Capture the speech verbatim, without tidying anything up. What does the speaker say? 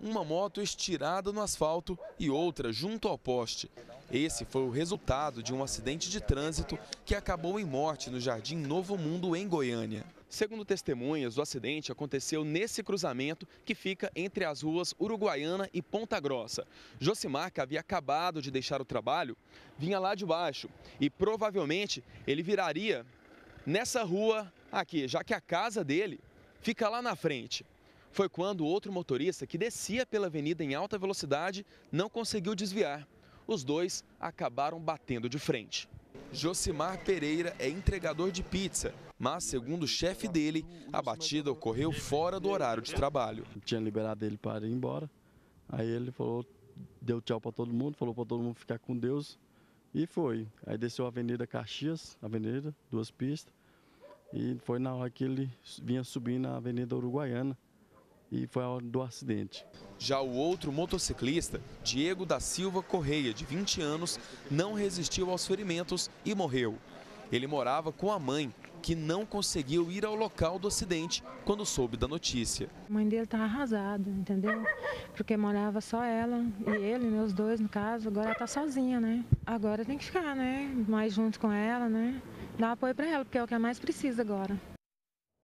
uma moto estirada no asfalto e outra junto ao poste. Esse foi o resultado de um acidente de trânsito que acabou em morte no Jardim Novo Mundo, em Goiânia. Segundo testemunhas, o acidente aconteceu nesse cruzamento que fica entre as ruas Uruguaiana e Ponta Grossa. Josimar, que havia acabado de deixar o trabalho, vinha lá de baixo e provavelmente ele viraria nessa rua aqui, já que a casa dele fica lá na frente. Foi quando outro motorista que descia pela avenida em alta velocidade não conseguiu desviar. Os dois acabaram batendo de frente. Josimar Pereira é entregador de pizza, mas, segundo o chefe dele, a batida ocorreu fora do horário de trabalho. Tinha liberado ele para ir embora, aí ele falou, deu tchau para todo mundo, falou para todo mundo ficar com Deus e foi. Aí desceu a Avenida Caxias, avenida, duas pistas, e foi na hora que ele vinha subir na Avenida Uruguaiana. E foi a hora do acidente. Já o outro motociclista, Diego da Silva Correia, de vinte anos, não resistiu aos ferimentos e morreu. Ele morava com a mãe, que não conseguiu ir ao local do acidente quando soube da notícia. A mãe dele está arrasada, entendeu? Porque morava só ela e ele, né, os dois no caso, agora ela está sozinha, né? Agora tem que ficar, né, mais junto com ela, né? Dar apoio para ela, porque é o que ela mais precisa agora.